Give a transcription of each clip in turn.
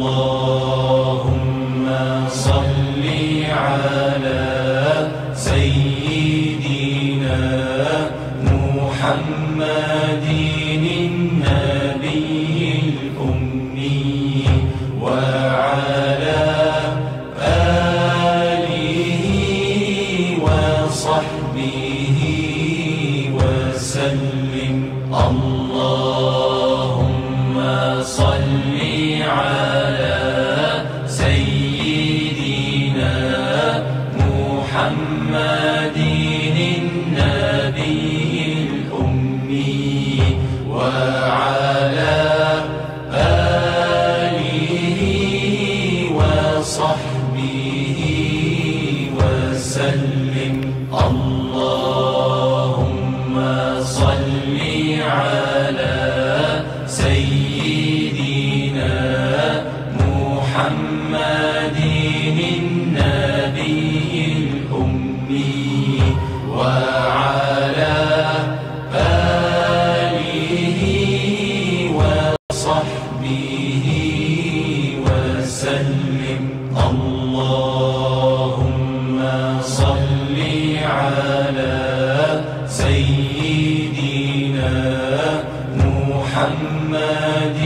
اللهم صل على سيدنا محمد النبي الأمي وعلى آله وصحبه وسلم. اللهم صل على سيدنا محمد النبي الأمي وعلى آله وصحبه وسلم. اللهم صل على سيدنا محمد النبي الأمي وعلى آله وصحبه وسلم. اللهم صل على سيدنا محمد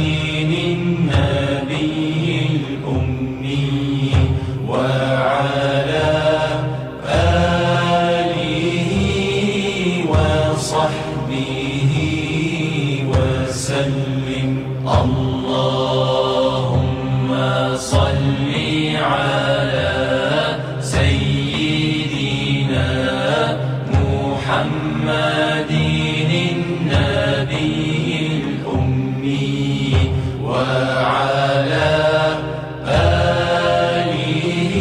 النبي الأمي وعلى آله وصحبه وسلم. اللهم صل على سيدنا محمد النبي الأمي وعلى آله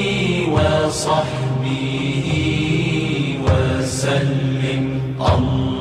وصحبه وسلم.